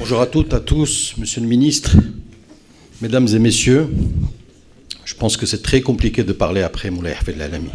Bonjour à toutes, à tous, monsieur le ministre, mesdames et messieurs. Je pense que c'est très compliqué de parler après Moulay Hafid El-Alami.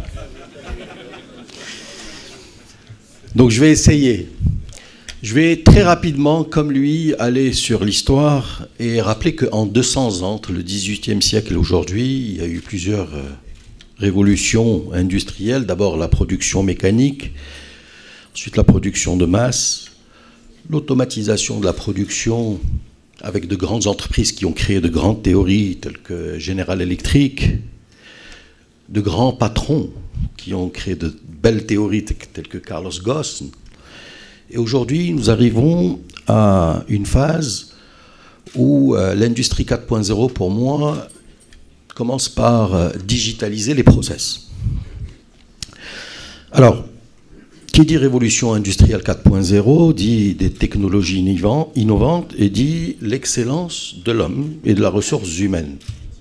Donc je vais essayer. Je vais très rapidement, comme lui, aller sur l'histoire et rappeler qu'en 200 ans, entre le XVIIIe siècle et aujourd'hui, il y a eu plusieurs révolutions industrielles. D'abord la production mécanique, ensuite la production de masse, l'automatisation de la production avec de grandes entreprises qui ont créé de grandes théories telles que General Electric, de grands patrons qui ont créé de belles théories telles que Carlos Ghosn. Et aujourd'hui, nous arrivons à une phase où l'industrie 4.0, pour moi, commence par digitaliser les process. Alors, qui dit révolution industrielle 4.0 dit des technologies innovantes et dit l'excellence de l'homme et de la ressource humaine.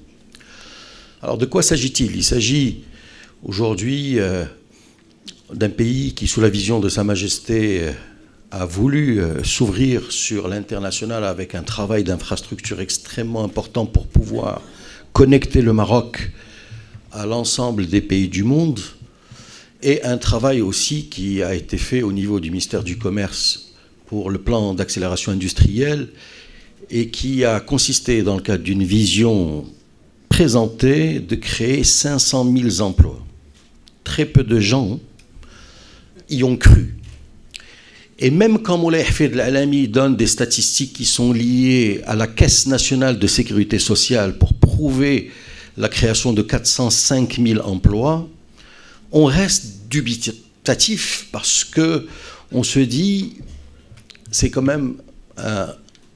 Alors, de quoi s'agit-il? Il s'agit aujourd'hui d'un pays qui, sous la vision de Sa Majesté, a voulu s'ouvrir sur l'international avec un travail d'infrastructure extrêmement important pour pouvoir connecter le Maroc à l'ensemble des pays du monde, et un travail aussi qui a été fait au niveau du ministère du Commerce pour le plan d'accélération industrielle et qui a consisté, dans le cadre d'une vision présentée, de créer 500 000 emplois. Très peu de gens y ont cru. Et même quand Moulay Hafid El-Alami donne des statistiques qui sont liées à la Caisse nationale de sécurité sociale pour prouver la création de 405 000 emplois, on reste dubitatif parce qu'on se dit c'est quand même un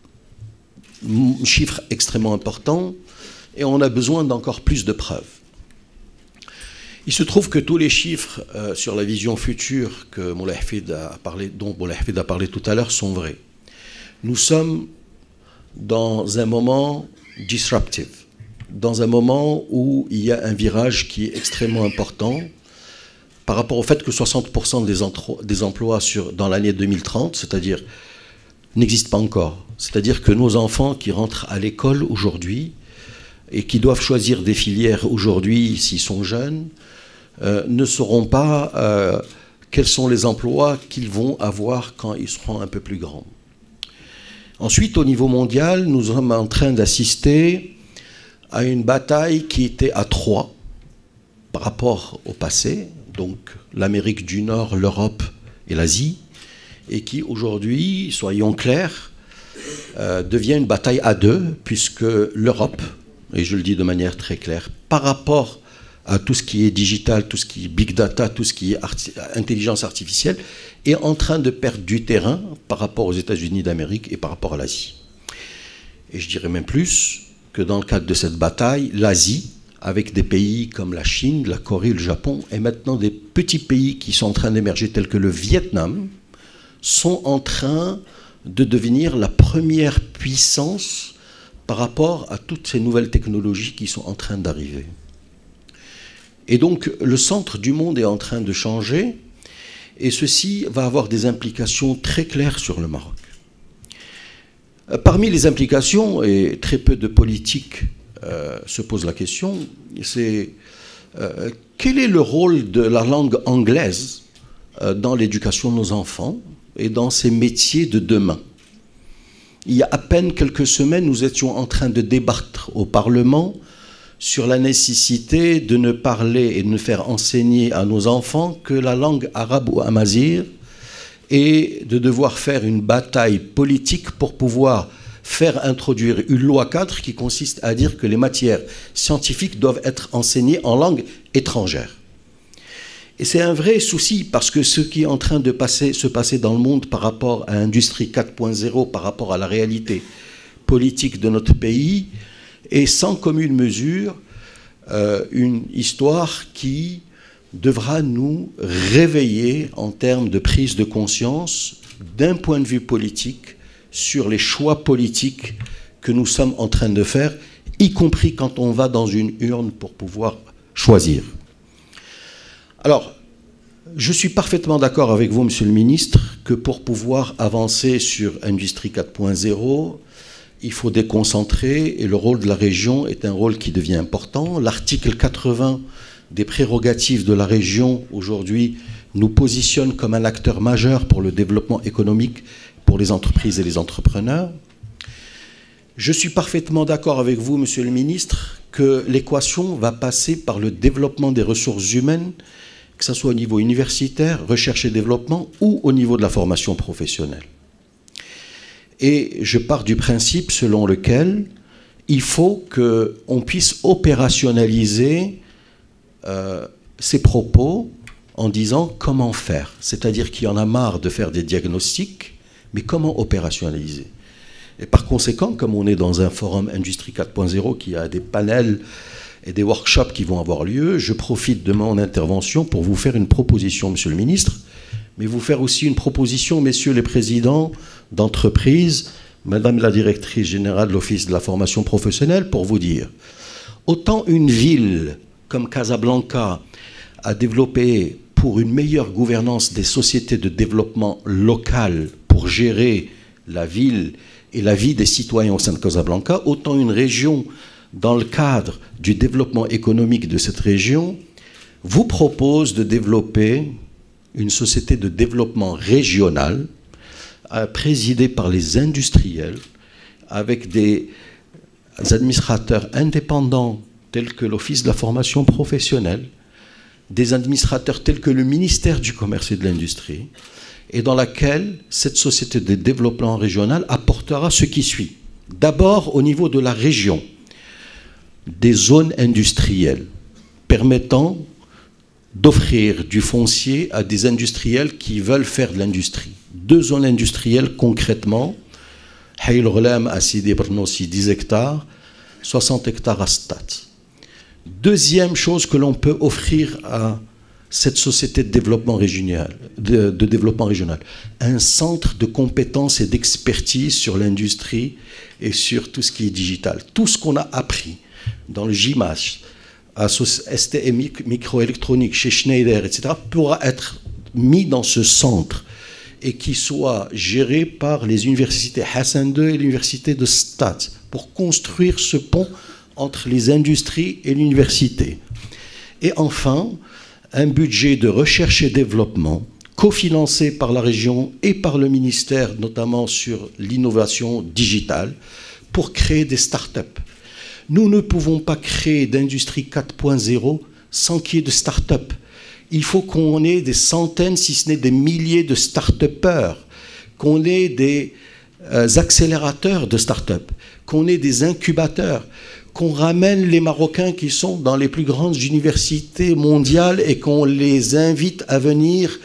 chiffre extrêmement important et on a besoin d'encore plus de preuves. Il se trouve que tous les chiffres sur la vision future que Moulay Hafid a parlé, dont Moulay Hafid a parlé tout à l'heure sont vrais. Nous sommes dans un moment disruptive, dans un moment où il y a un virage qui est extrêmement important par rapport au fait que 60% des emplois dans l'année 2030, c'est-à-dire, n'existent pas encore. C'est-à-dire que nos enfants qui rentrent à l'école aujourd'hui et qui doivent choisir des filières aujourd'hui s'ils sont jeunes, ne sauront pas quels sont les emplois qu'ils vont avoir quand ils seront un peu plus grands. Ensuite, au niveau mondial, nous sommes en train d'assister à une bataille qui était à trois par rapport au passé, donc l'Amérique du Nord, l'Europe et l'Asie, et qui aujourd'hui, soyons clairs, devient une bataille à deux, puisque l'Europe, et je le dis de manière très claire, par rapport à tout ce qui est digital, tout ce qui est big data, tout ce qui est intelligence artificielle, est en train de perdre du terrain par rapport aux États-Unis d'Amérique et par rapport à l'Asie. Et je dirais même plus que dans le cadre de cette bataille, l'Asie, avec des pays comme la Chine, la Corée, le Japon, et maintenant des petits pays qui sont en train d'émerger, tels que le Vietnam, sont en train de devenir la première puissance par rapport à toutes ces nouvelles technologies qui sont en train d'arriver. Et donc, le centre du monde est en train de changer, et ceci va avoir des implications très claires sur le Maroc. Parmi les implications, et très peu de politiques se posent la question, c'est quel est le rôle de la langue anglaise dans l'éducation de nos enfants et dans ces métiers de demain? Il y a à peine quelques semaines, nous étions en train de débattre au Parlement sur la nécessité de ne parler et de ne faire enseigner à nos enfants que la langue arabe ou amazigh et de devoir faire une bataille politique pour pouvoir faire introduire une loi cadre qui consiste à dire que les matières scientifiques doivent être enseignées en langue étrangère. Et c'est un vrai souci parce que ce qui est en train de se passer dans le monde par rapport à l'industrie 4.0, par rapport à la réalité politique de notre pays, est sans commune mesure une histoire qui devra nous réveiller en termes de prise de conscience d'un point de vue politique sur les choix politiques que nous sommes en train de faire, y compris quand on va dans une urne pour pouvoir choisir. Alors, Je suis parfaitement d'accord avec vous, Monsieur le Ministre, que pour pouvoir avancer sur Industrie 4.0, il faut déconcentrer et le rôle de la région est un rôle qui devient important. L'article 80 des prérogatives de la région aujourd'hui nous positionne comme un acteur majeur pour le développement économique pour les entreprises et les entrepreneurs. Je suis parfaitement d'accord avec vous, Monsieur le Ministre, que l'équation va passer par le développement des ressources humaines, que ce soit au niveau universitaire, recherche et développement, ou au niveau de la formation professionnelle. Et je pars du principe selon lequel il faut qu'on puisse opérationnaliser ces propos en disant comment faire. C'est-à-dire qu'il y en a marre de faire des diagnostics, mais comment opérationnaliser. Et par conséquent, comme on est dans un forum Industrie 4.0 qui a des panels et des workshops qui vont avoir lieu, je profite de mon intervention pour vous faire une proposition, Monsieur le Ministre, mais vous faire aussi une proposition, Messieurs les présidents d'entreprise, Madame la directrice générale de l'Office de la formation professionnelle, pour vous dire, autant une ville comme Casablanca a développé pour une meilleure gouvernance des sociétés de développement local pour gérer la ville et la vie des citoyens au sein de Casablanca, autant une région, dans le cadre du développement économique de cette région, vous propose de développer une société de développement régional présidée par les industriels, avec des administrateurs indépendants tels que l'Office de la formation professionnelle, des administrateurs tels que le ministère du Commerce et de l'Industrie, et dans laquelle cette société de développement régional apportera ce qui suit. D'abord, au niveau de la région, des zones industrielles permettant d'offrir du foncier à des industriels qui veulent faire de l'industrie. 2 zones industrielles concrètement, Haïl Gholam à Sidi Bernossi, 10 hectares, 60 hectares à Stat. Deuxième chose que l'on peut offrir à cette société de développement régional, un centre de compétences et d'expertise sur l'industrie et sur tout ce qui est digital. Tout ce qu'on a appris dans le GIMAS, à STM microélectronique, chez Schneider, etc., pourra être mis dans ce centre et qui soit géré par les universités Hassan II et l'université de Stade pour construire ce pont entre les industries et l'université. Et enfin, un budget de recherche et développement cofinancé par la région et par le ministère, notamment sur l'innovation digitale, pour créer des start-up. Nous ne pouvons pas créer d'industrie 4.0 sans qu'il y ait de start-up. Il faut qu'on ait des centaines, si ce n'est des milliers de start-upers, qu'on ait des accélérateurs de start-up, qu'on ait des incubateurs, qu'on ramène les Marocains qui sont dans les plus grandes universités mondiales et qu'on les invite à venir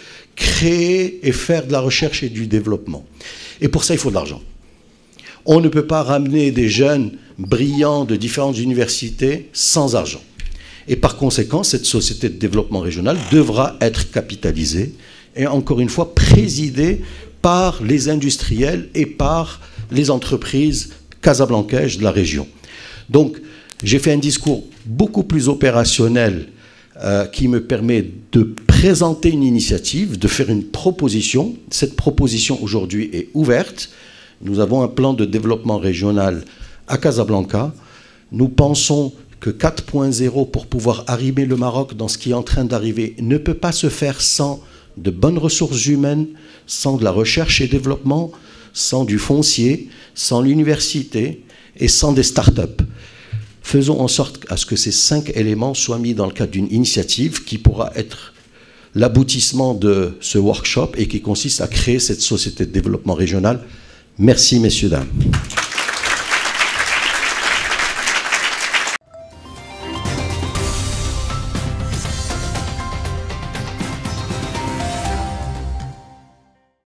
créer et faire de la recherche et du développement. Et pour ça, il faut de l'argent. On ne peut pas ramener des jeunes brillants de différentes universités sans argent. Et par conséquent, cette société de développement régional devra être capitalisée et encore une fois présidée par les industriels et par les entreprises casablancaises de la région. Donc, j'ai fait un discours beaucoup plus opérationnel qui me permet de présenter une initiative, de faire une proposition. Cette proposition aujourd'hui est ouverte. Nous avons un plan de développement régional à Casablanca. Nous pensons que 4.0, pour pouvoir arriver le Maroc dans ce qui est en train d'arriver, ne peut pas se faire sans de bonnes ressources humaines, sans de la recherche et développement, sans du foncier, sans l'université et sans des start-up. Faisons en sorte à ce que ces 5 éléments soient mis dans le cadre d'une initiative qui pourra être l'aboutissement de ce workshop et qui consiste à créer cette société de développement régional. Merci, messieurs, dames.